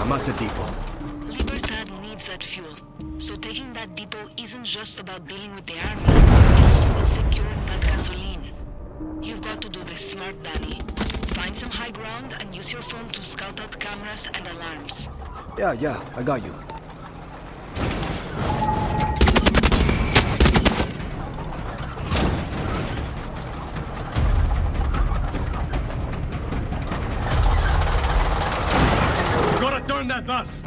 I'm at the depot. Libertad needs that fuel. So taking that depot isn't just about dealing with the army. It's also about securing that gasoline. You've got to do this smart, Danny. Find some high ground and use your phone to scout out cameras and alarms. Yeah, I got you. Gotta turn that valve!